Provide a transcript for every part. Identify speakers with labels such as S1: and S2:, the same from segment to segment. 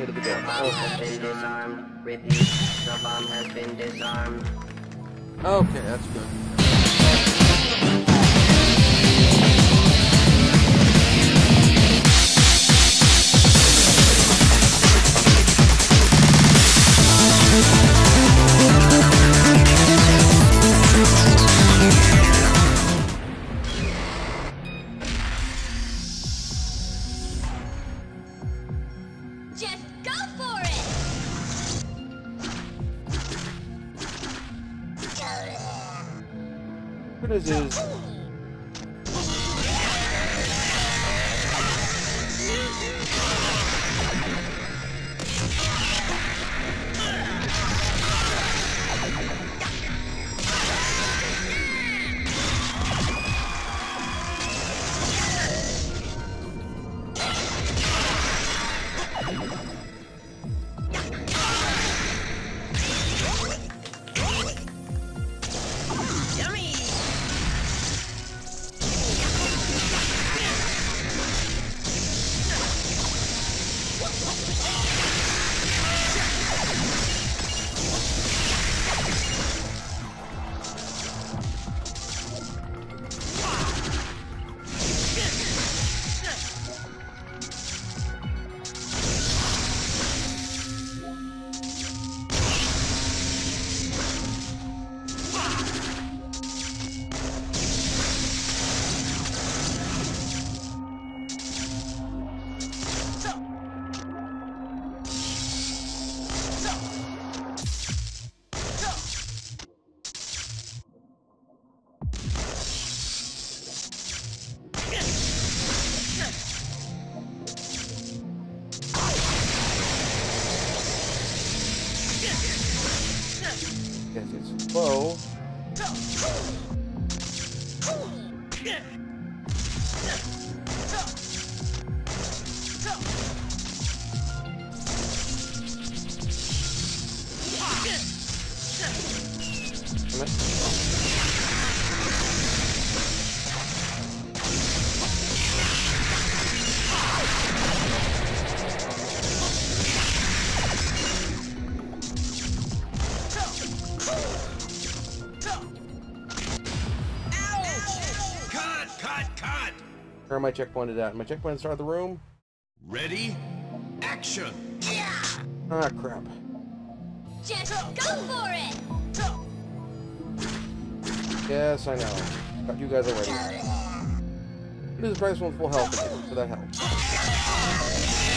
S1: to go.
S2: The bomb has been disarmed. Repeat, the bomb has been disarmed.
S1: Okay, that's good.
S3: Just go for it!
S1: What is this? Guess it's slow. Where am I checkpointed at? Am I checkpointed at the start of the room?
S4: Ready? Action!
S1: Ah, crap.
S3: Just go for it!
S1: Yes, I know. Got you guys already. This is Bryce one full health again, so that helps.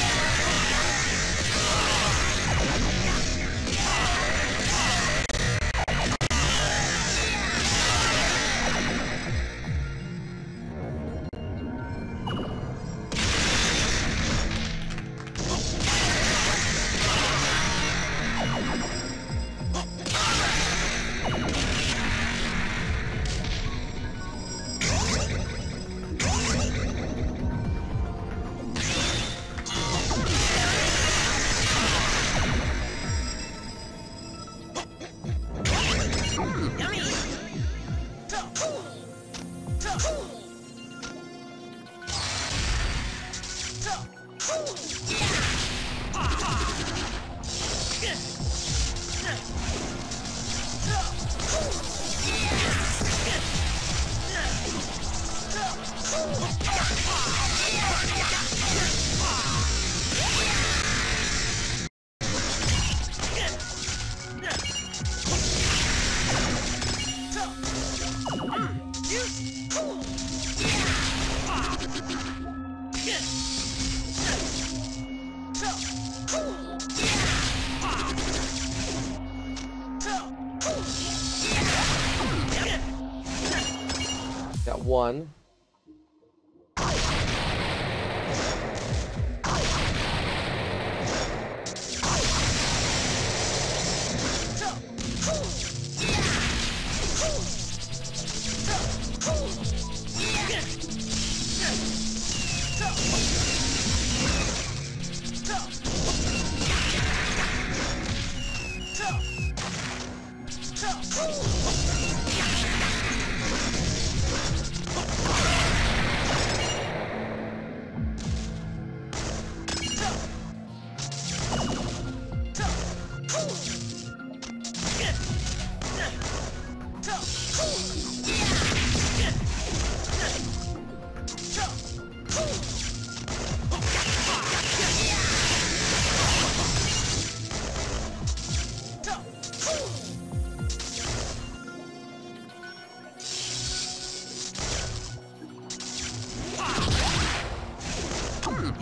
S1: Got one.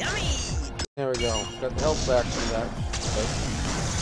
S1: There we go. Got the health back from that. Good.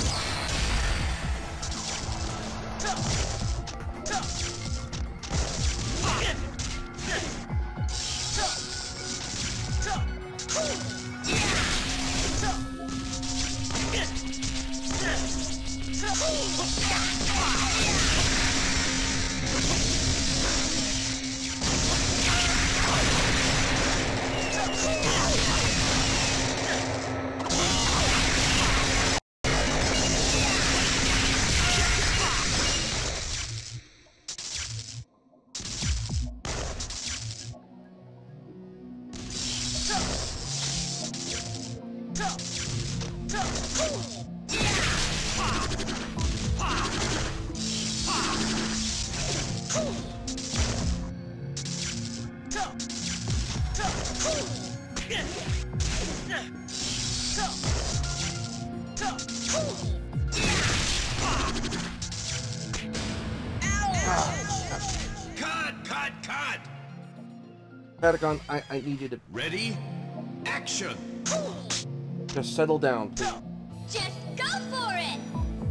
S4: Cut!
S1: Patagon, I need you to
S4: Ready? Action!
S1: just settle down, please.
S3: Just go for it!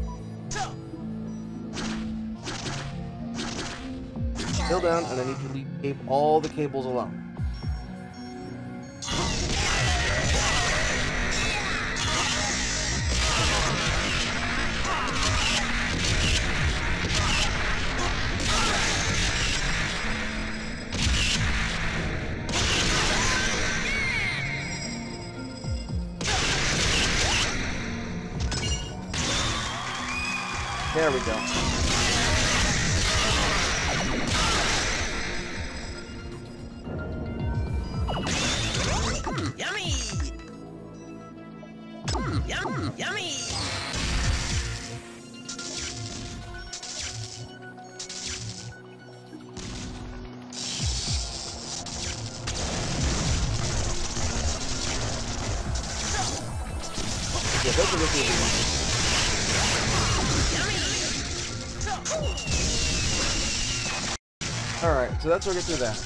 S1: Settle down, and I need you to leave all the cables alone. There we go.
S5: Yummy! Yummy!
S1: Yeah, those are the Alright, so that's where we get through that.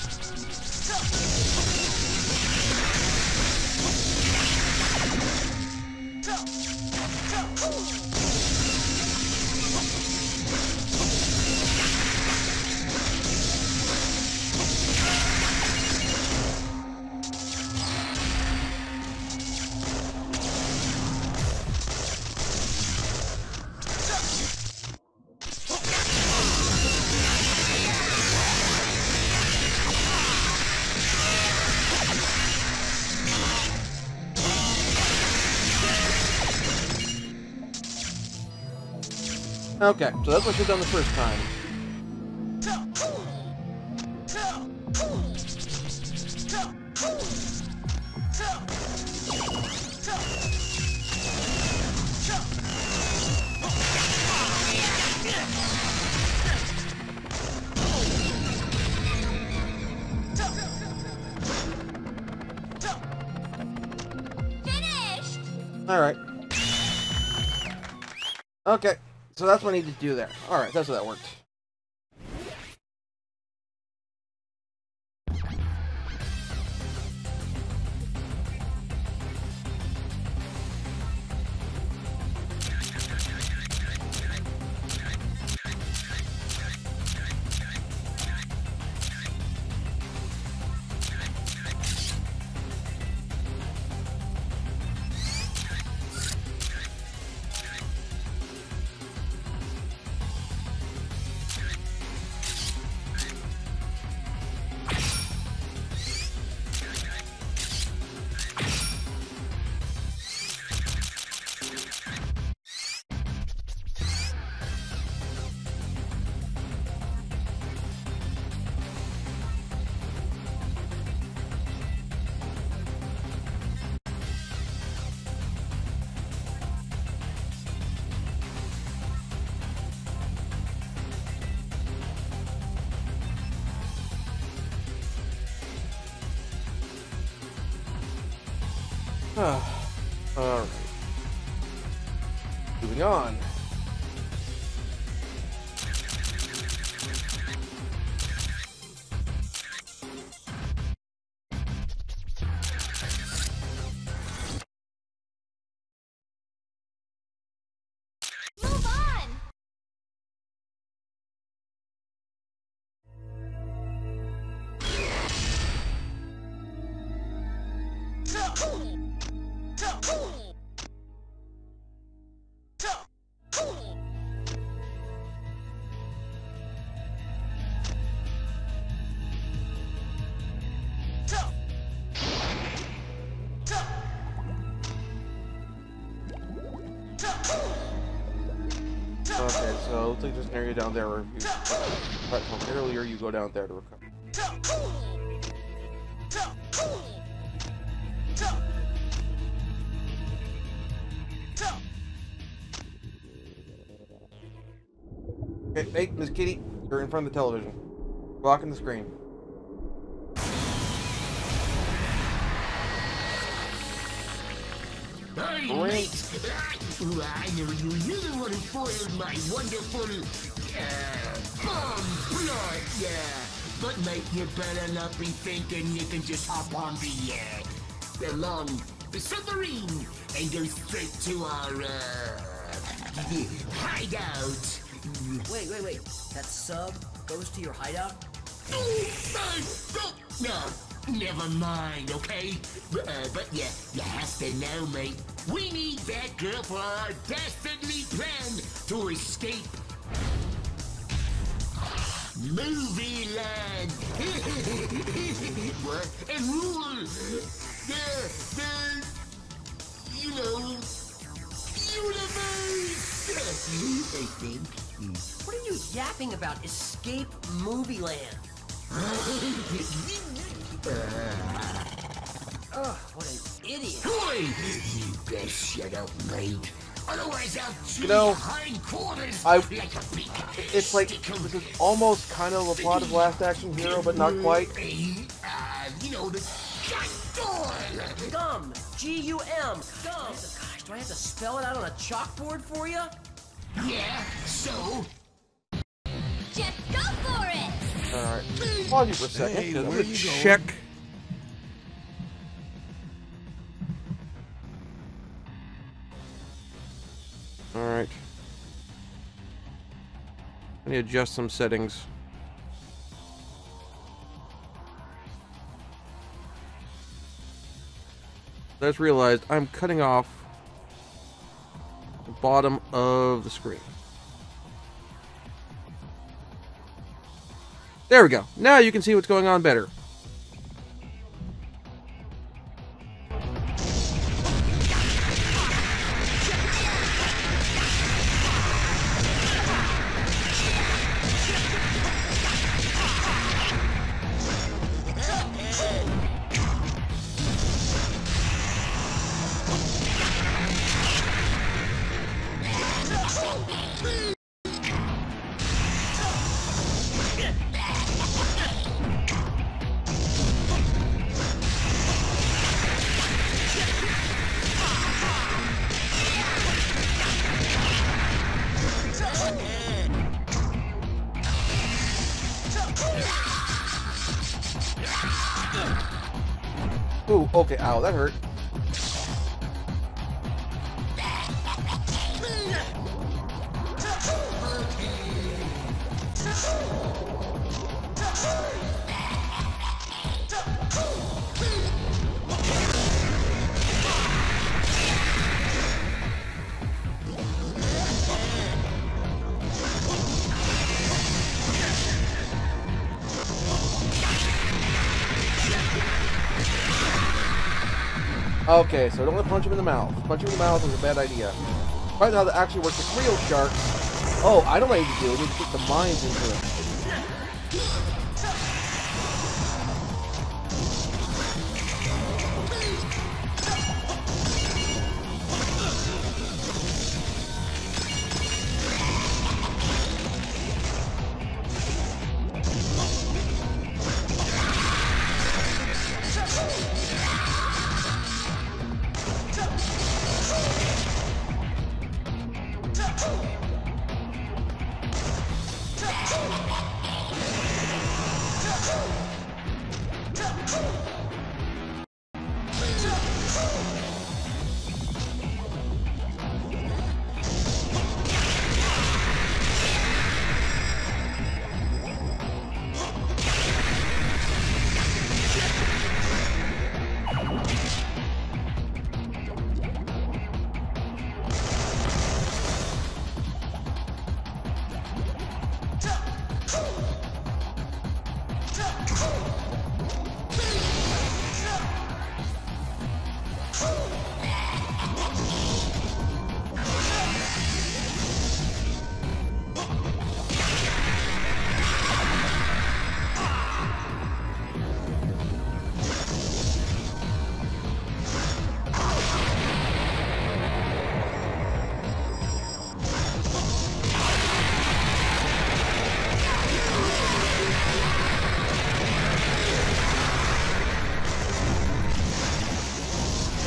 S1: Okay, so that's what you've done the first time.
S3: Finished!
S1: Alright. Okay, so that's what I need to do there. Alright, that's how that worked. Alright. Moving on. So, it looks like there's an area down there where if you platform earlier, you go down there to recover. Okay, hey, Miss Kitty, you're in front of the television. Blocking the screen.
S5: Hey, mate! I never knew you're the one who foiled my wonderful, bomb plot, But mate, you better not be thinking you can just hop on the submarine and go straight to our, hideout.
S6: Wait. That sub goes to your hideout?
S5: No, never mind, okay? But yeah, you have to know, mate. We need that girl for our dastardly plan to escape Movie Land. What? And rule the universe. I think.
S6: What are you yapping about? Escape Movie Land. Ugh, what an idiot.
S5: Boy, you best shut up, mate. Otherwise I'll chew
S1: You know,
S5: your hindquarters
S1: I-
S5: like a big
S1: It's like, this is almost kind of a plot of Last Action Hero, but not quite.
S5: The front door.
S6: Gum. G-U-M. Gum. Gosh, do I have to spell it out on a chalkboard for you?
S5: Yeah, so?
S3: Just go for it!
S1: Alright. Pause you for a second.
S4: Hey,
S1: I'm
S4: where
S1: gonna
S4: you going?
S1: check. Alright. I need to adjust some settings. I just realized I'm cutting off the bottom of the screen. There we go. Now you can see what's going on better. Ooh, okay, ow, that hurt. Okay, so don't want to punch him in the mouth. Punch him in the mouth was a bad idea. Find out how that actually works with real sharks. Oh, I know what I need to do. I need to put the mines into it.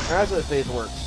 S1: That's how the phase works.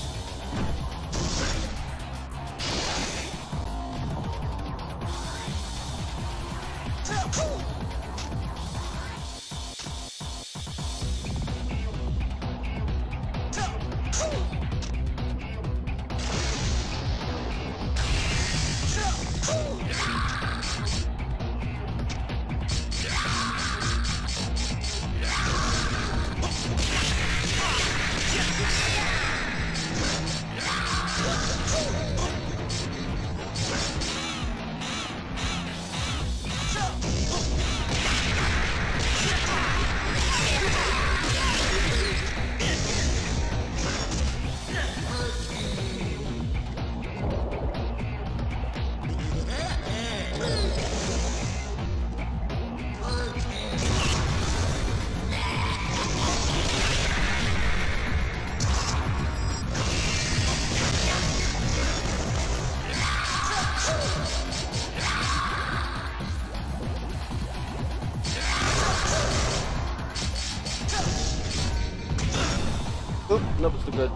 S1: Oop, nope, it's too good.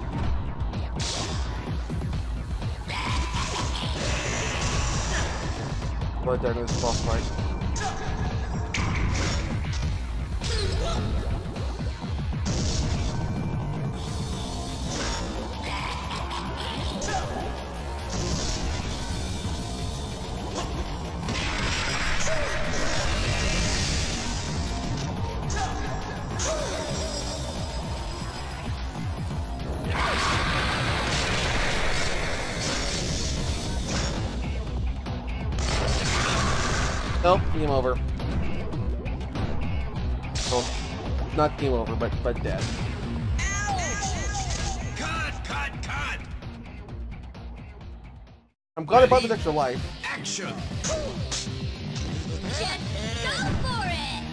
S1: Right there in this boss fight. Nope, game over. Well, not game over, but dead.
S4: Cut!
S1: I'm glad I bought this extra life.
S4: Action!
S3: Just go for it!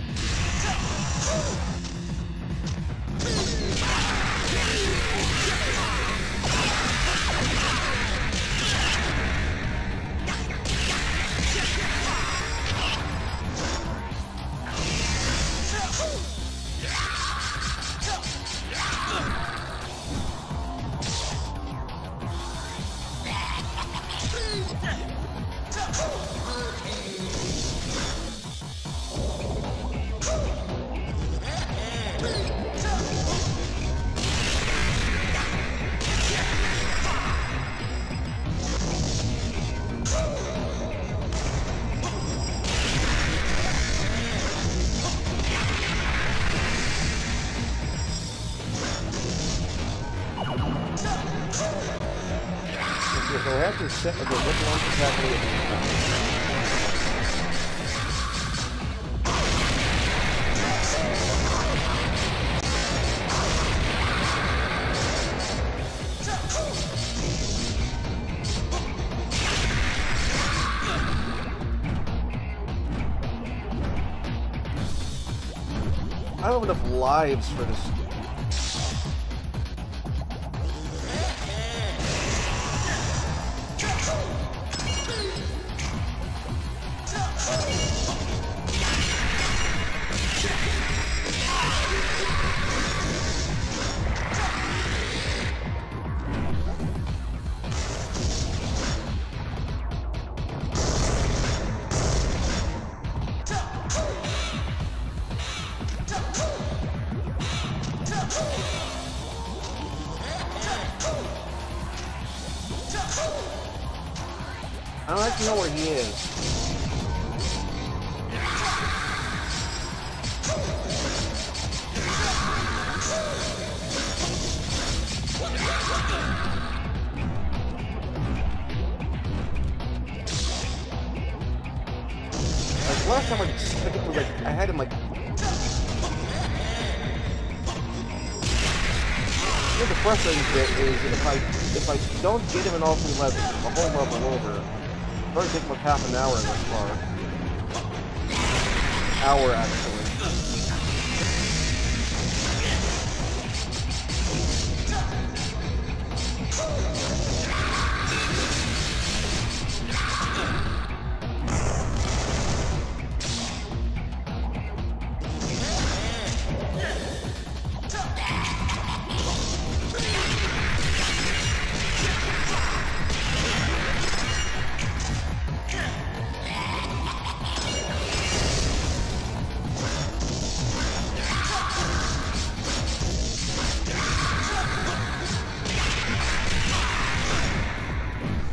S3: So I have to set the what launch is happening. I don't have enough lives for this. I don't actually know where he is. Like last time I had him like. You know, the frustrating bit is that if I don't get him in all 3 levels, a whole level over. It's going to take like half an hour in this far. Hour, actually.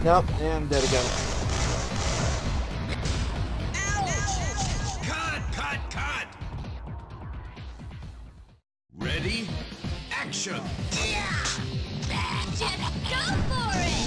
S1: Nope, and dead again.
S4: Cut! Ready? Action!
S7: Just go for it!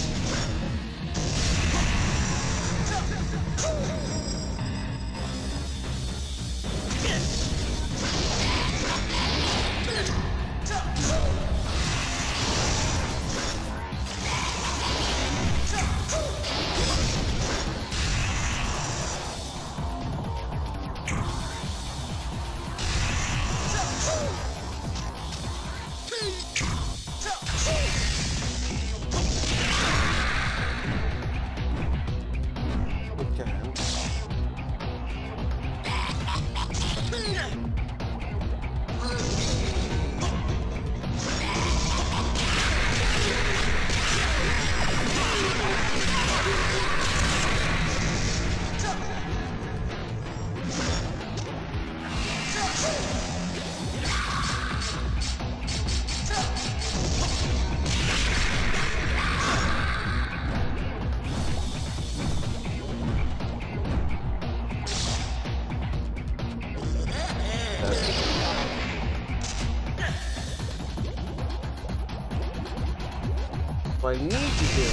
S1: What I need to do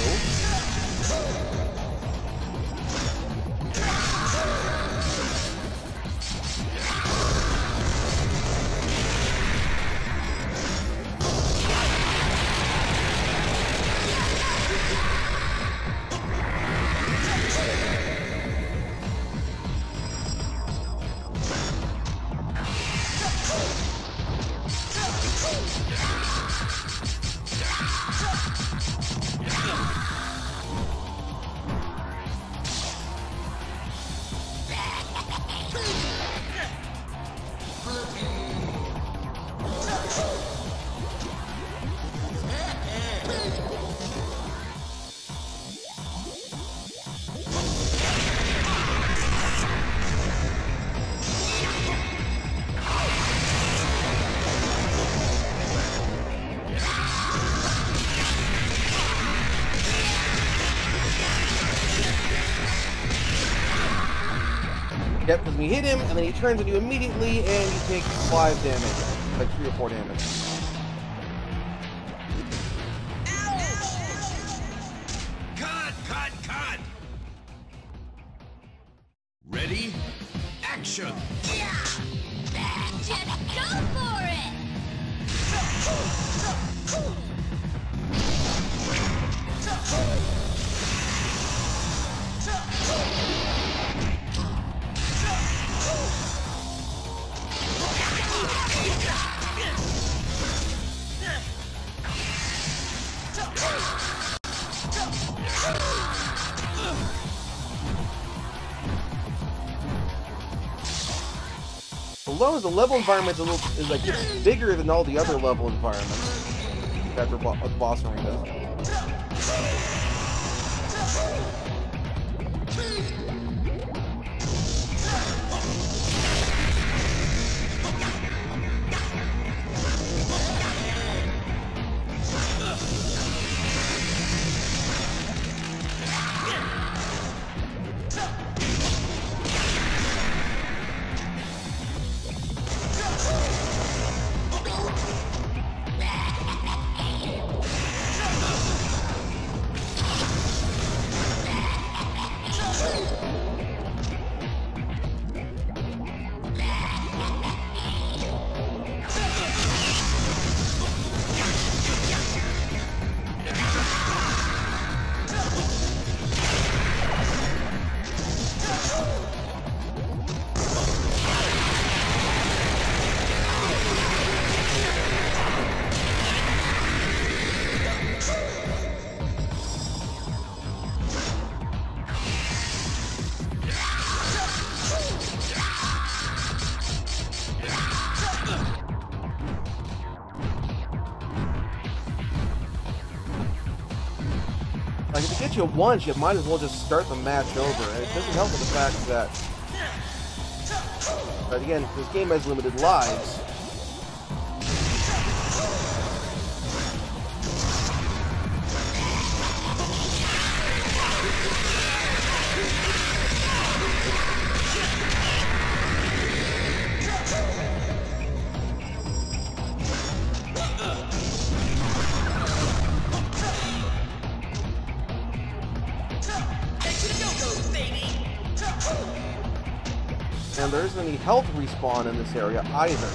S1: Yep, because we hit him, and then he turns on you immediately, and you take 5 damage. Like 3 or 4 damage.
S4: Cut! Ready? Action!
S7: Just go for it!
S1: The level environment is like it's bigger than all the other level environments that the boss arena. Like, if it gets you once, you might as well just start the match over. And it doesn't help with the fact that, but again, this game has limited lives. and there isn't any health respawn in this area either.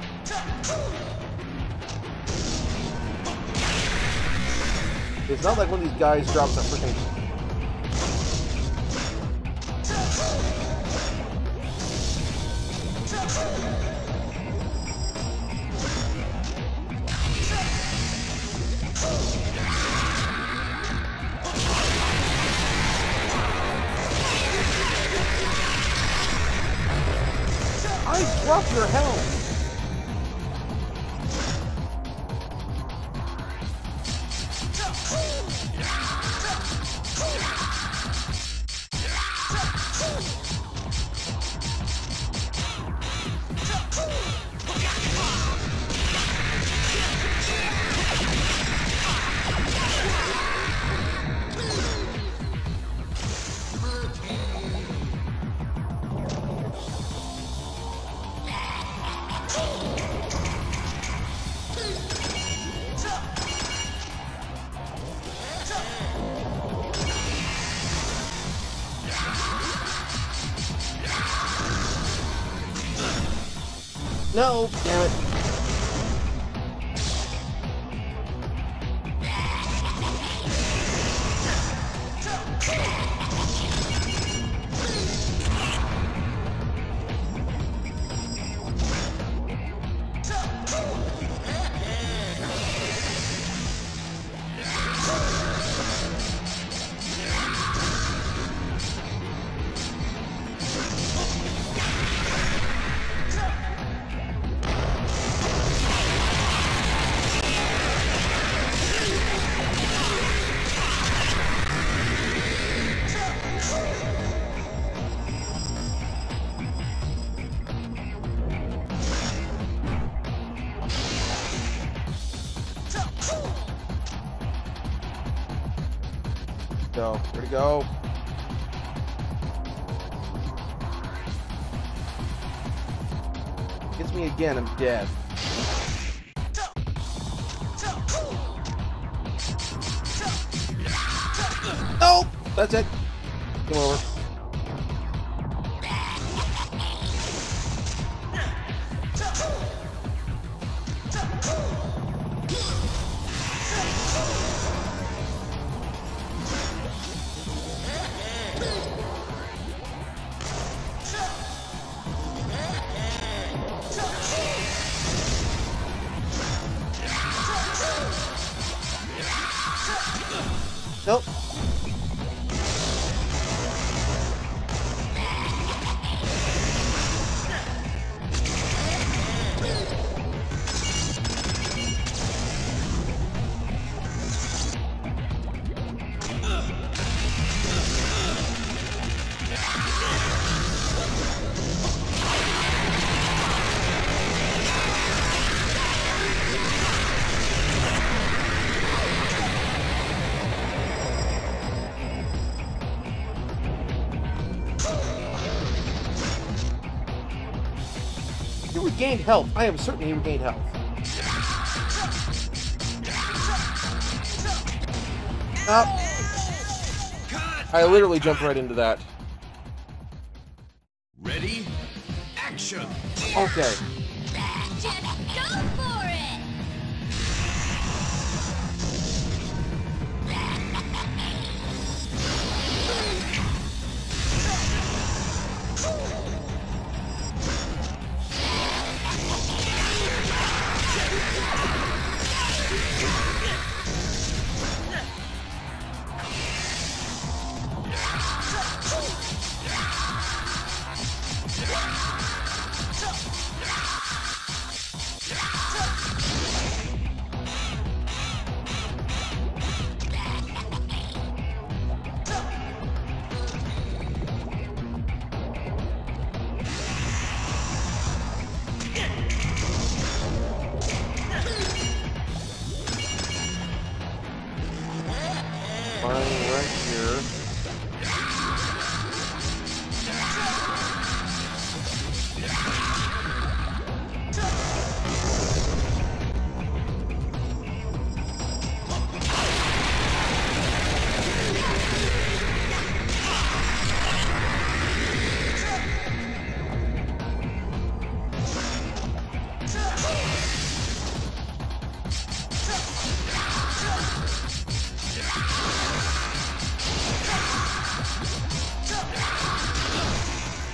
S1: It's not like one of these guys drops a freaking... I dropped your health! No, damn it. Go. Where'd it go? Gets me again, I'm dead. Nope! That's it. Come over. Nope. You regained health. I am certain he regained health. I literally jumped right into that.
S4: Ready? Action!
S1: Okay.
S7: Just go for it!
S1: Right here.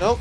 S1: Nope.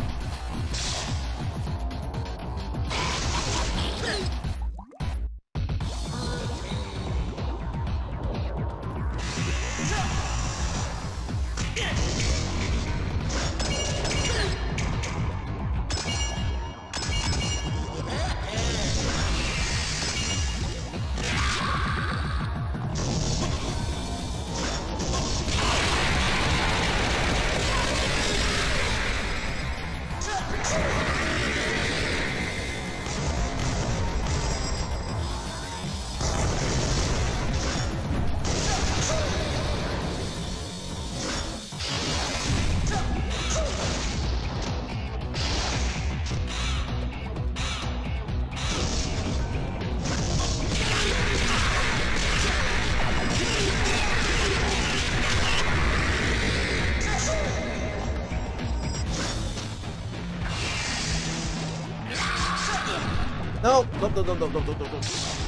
S1: No, no.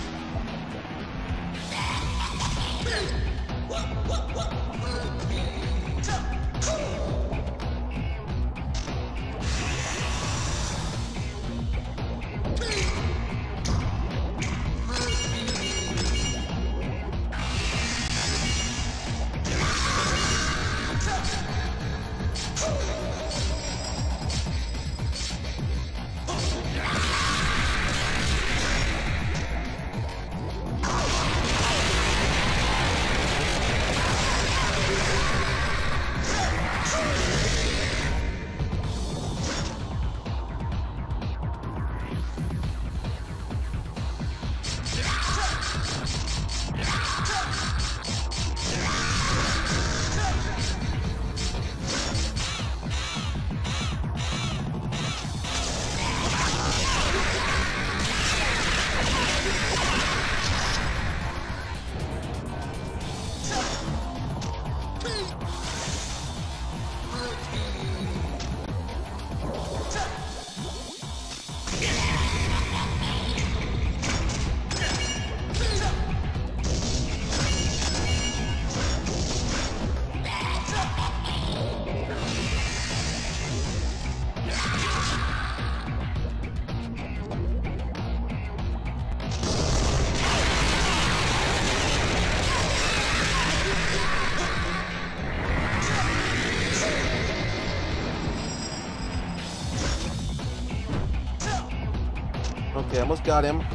S1: Okay, almost got him.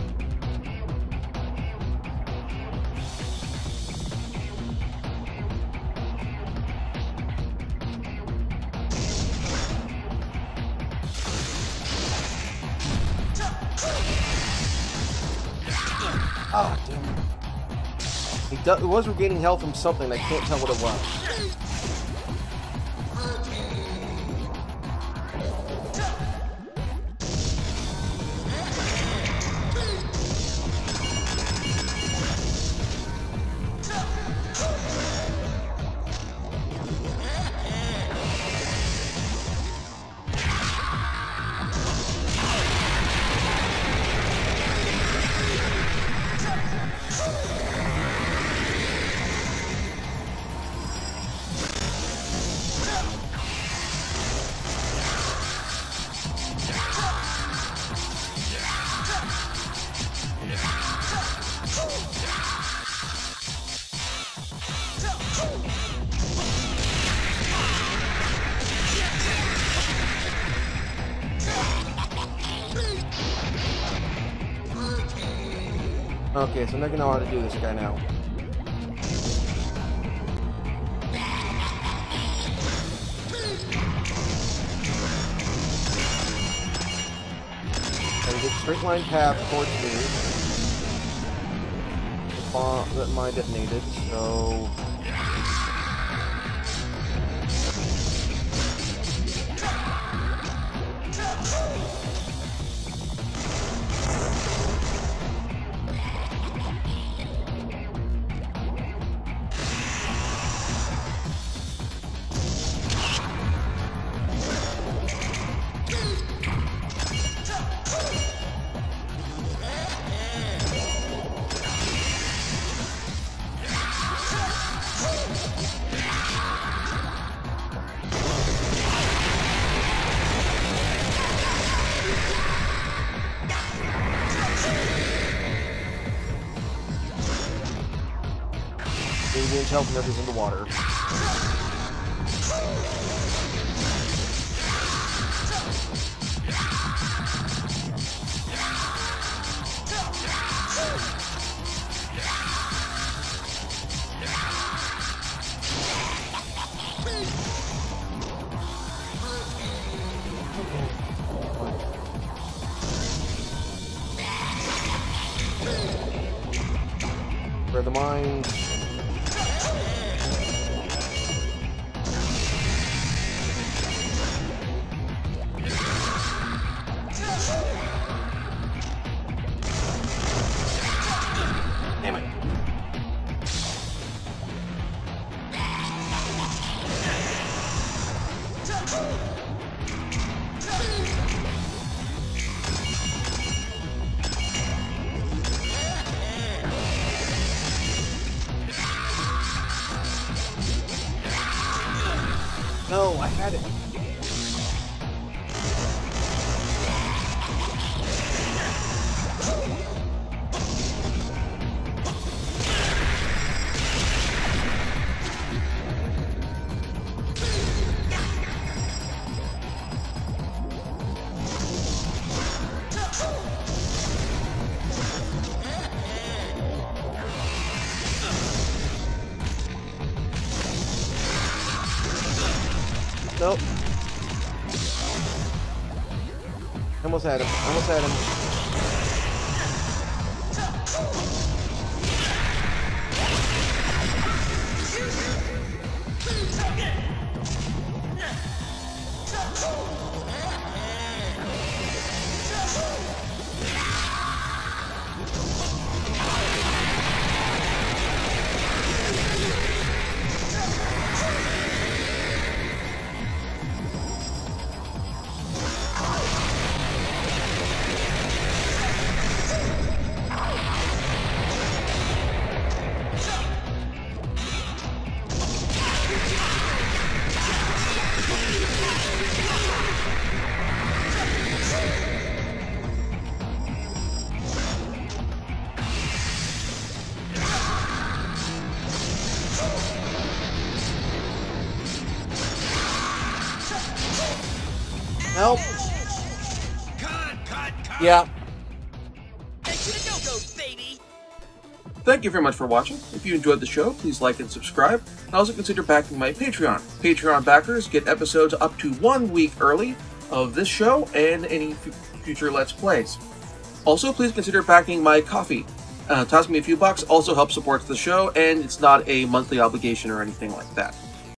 S1: Ah, damn it. He was regaining health from something. I can't tell what it was. Okay, so I'm not gonna know how to do this guy now. And get straight line path towards me. The bomb that mine detonated, so
S3: Indians helping others in the water. For the mines. Damn it. No, I had it. Nope. Almost had him. Almost had him. Help. Yeah.
S8: Thank you very much for watching. If you enjoyed the show, please like and subscribe, and also consider backing my Patreon. Patreon backers get episodes up to 1 week early of this show and any future Let's Plays. Also, please consider backing my Ko-fi. Toss me a few bucks also helps support the show, and it's not a monthly obligation or anything like that.